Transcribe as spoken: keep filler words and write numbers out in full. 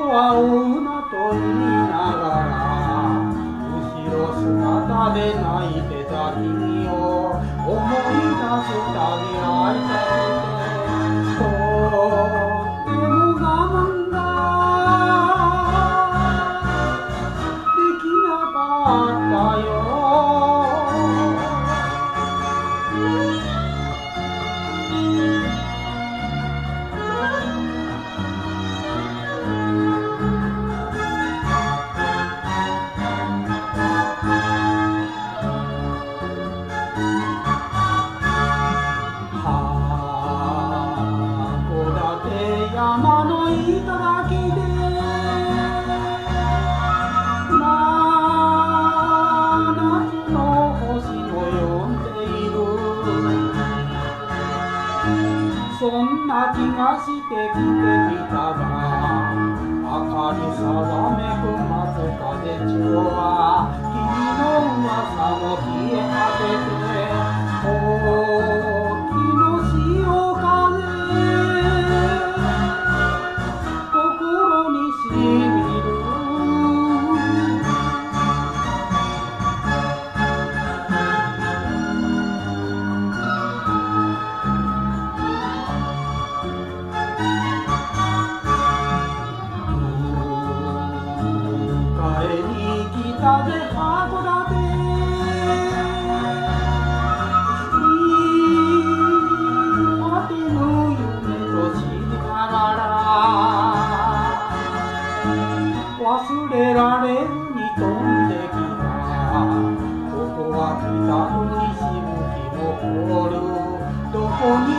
は追うなと言いながら後ろ姿で泣いてた君を思い出すたび会いたくてとっても我慢ができなかったよ。山の頂で真夏の星を呼んでいる。そんな気がしてきてみたが明かりさざめく松風町は君の噂も消え果てて大きの潮風北で函館果てぬ夢と知りながら忘れられずに飛んできた。ここは北の西向きも凍るどこに